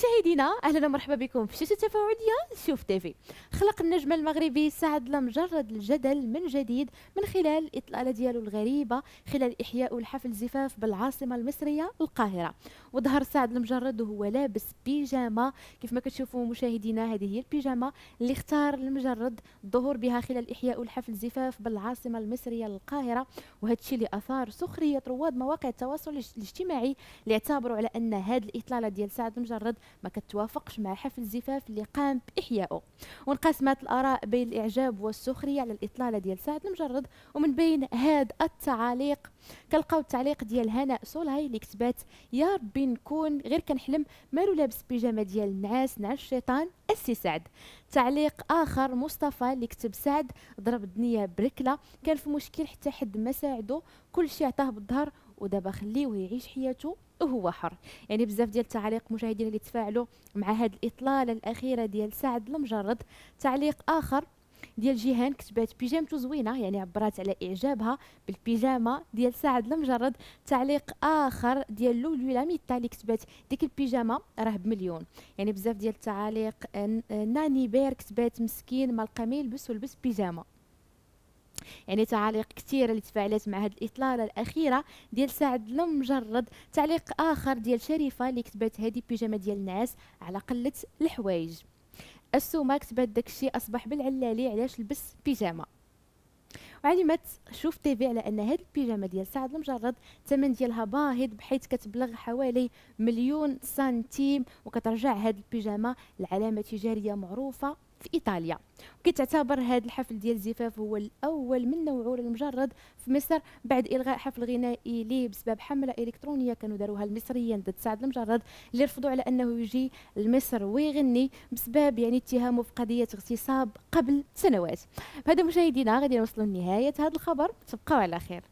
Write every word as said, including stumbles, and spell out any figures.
مشاهدينا اهلا ومرحبا بكم في شاشه تفاعليه شوف تيفي. خلق النجم المغربي سعد لمجرد الجدل من جديد من خلال الاطلاله ديالو الغريبه خلال احياء الحفل زفاف بالعاصمه المصريه القاهره. وظهر سعد لمجرد وهو لابس بيجاما كيف ما كتشوفوا مشاهدينا. هذه هي البيجاما اللي اختار المجرد الظهور بها خلال احياء الحفل زفاف بالعاصمه المصريه القاهره، وهذا الشيء اللي اثار سخريه رواد مواقع التواصل الاجتماعي اللي اعتبروا على ان هذه الاطلاله ديال سعد المجرد ما كتوافقش مع حفل الزفاف اللي قام باحيائه. وانقسمت الاراء بين الاعجاب والسخريه على الاطلاله ديال سعد المجرد، ومن بين هاد التعاليق كنلقاو التعليق ديال هناء سولاي اللي كتبات: يا ربي نكون غير كنحلم مالو لابس بيجامه ديال النعاس نعس الشيطان السي سعد. تعليق اخر مصطفى اللي كتب: سعد ضرب الدنيا بركله، كان في مشكل حتى حد ما ساعدو، كل شيء عطاه بالظهر ودابا خليوه يعيش حياته وهو حر. يعني بزاف ديال التعاليق مشاهدينا اللي تفاعلوا مع هذه الاطلاله الاخيره ديال سعد لمجرد. تعليق اخر ديال جيهان كتبات: بيجامته زوينه، يعني عبرات على اعجابها بالبيجامه ديال سعد لمجرد. تعليق اخر ديال لولو لاميتا اللي كتبات: ديك البيجامه راه بمليون. يعني بزاف ديال التعاليق. ناني بير كتبات: مسكين ما لقى ما يلبس ولبس بيجامه. يعني تعاليق كثيره اللي تفاعلت مع هذه الاطلاله الاخيره ديال سعد لمجرد. تعليق اخر ديال شريفه اللي كتبات: هذه بيجامه ديال النعاس على قله الحوايج. السومه كتبات: داكشي اصبح بالعلالي علاش لبس بيجامه. وعلمت شوف تيفي على ان هذه البيجامه ديال سعد المجرد الثمن ديالها باهظ بحيث كتبلغ حوالي مليون سنتيم، وكترجع هذه البيجامه لعلامه تجاريه معروفه في ايطاليا. وكتعتبر هذا الحفل ديال الزفاف هو الاول من نوعه للمجرد في مصر بعد الغاء حفل غنائي ليه بسبب حمله الكترونيه كانوا داروها المصريين ضد سعد المجرد اللي رفضوا على انه يجي لمصر ويغني بسبب يعني اتهامه في قضيه اغتصاب قبل سنوات. بهذا مشاهدينا غادي نوصلوا لنهايه هذا الخبر، تبقوا على خير.